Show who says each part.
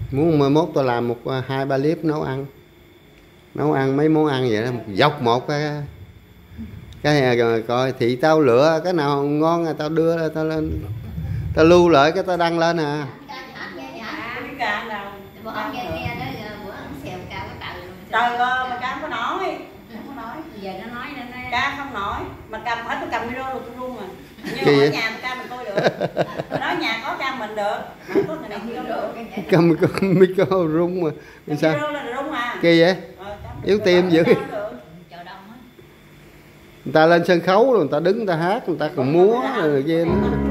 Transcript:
Speaker 1: Muốn 11 tôi làm một 2-3 clip nấu ăn mấy món ăn vậy đó, dọc một cái rồi coi thị tao lựa cái nào ngon rồi tao đưa tao lên, tao lưu lại cái tao đăng lên à.
Speaker 2: Trời ơi mà ca không có nói. Giờ nó nói nên ca không nổi mà cầm hết, tôi cầm video rồi tôi run mà. Nhưng ở nhà mà ca mình coi được. Nói nhà có ca mình được, không có người nào không được.
Speaker 1: Cầm micro rung mà. Sao? Kỳ vậy? Yếu tim dữ. Người ta lên sân khấu rồi người ta đứng người ta hát, người ta còn múa rồi kia nữa.